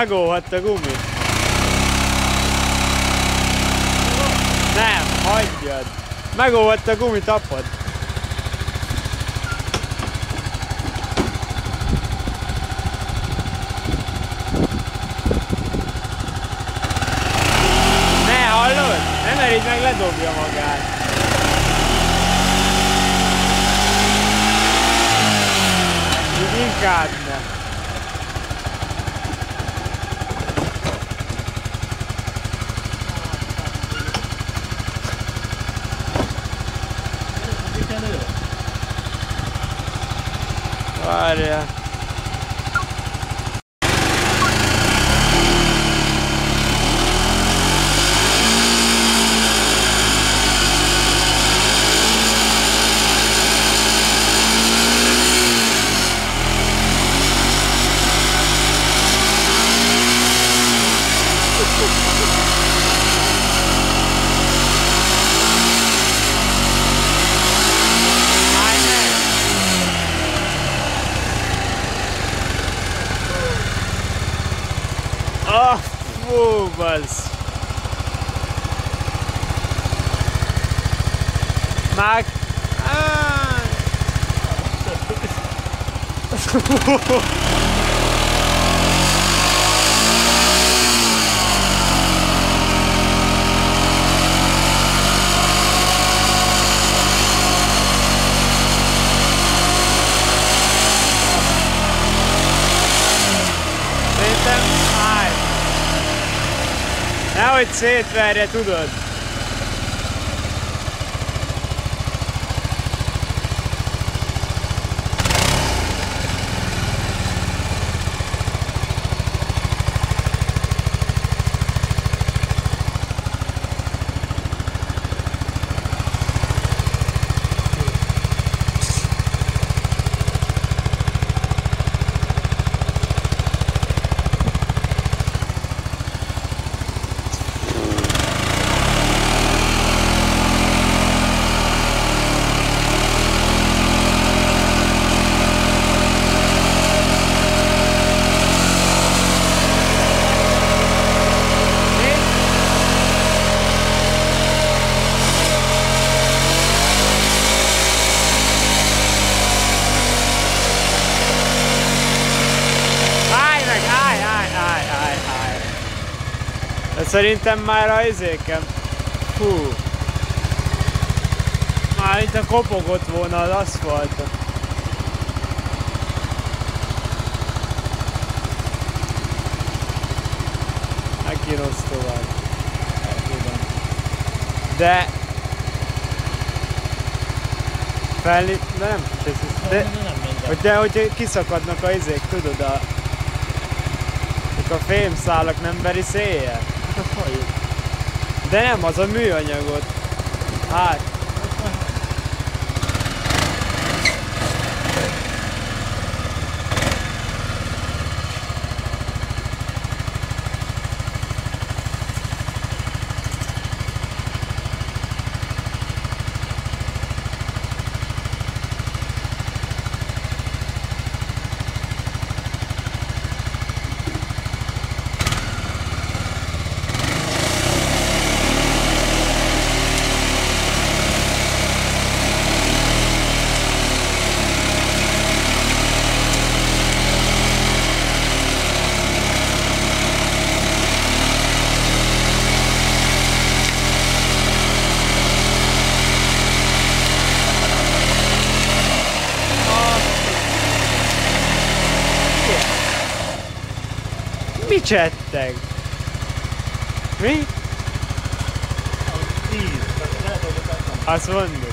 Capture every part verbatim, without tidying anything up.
megóvadt a gumi. Nem, hagyjad. Megóvadt a gumi, tapad. Ne, hallod? Nem merígy meg, ledobja magát. Inkább ne. Várjál. Ah, fú, bazd. Már... Nehogy szétverje, tudod? Szerintem már a izéken. Hú. Már itt a kopogott volna az aszfalton. Megkínosz tovább. De... Felni... De nem... De... Hogy de, hogy kiszakadnak a izék, tudod a... A fémszálak nem veri széjjel. De nem, az a műanyagot. Hát. Mi csetteg? Mi? Azt mondod.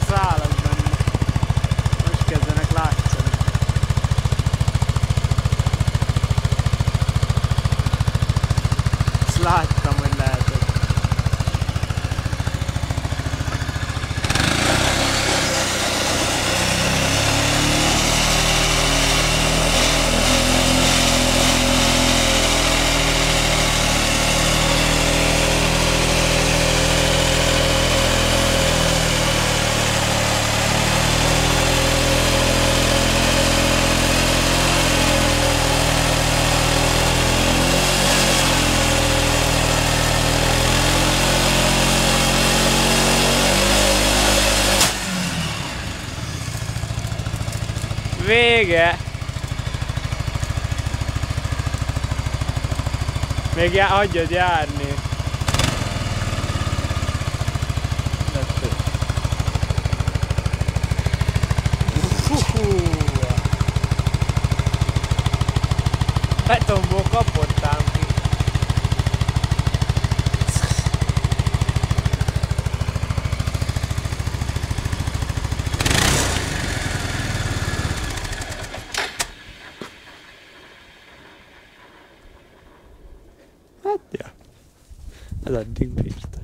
szálak benne. Most kezdenek látszani. Ezt láttam, hogy lehetett. Vége! Még já hagyjad járni. Betonból kapottám ki. Hát ja, ez addig bírta.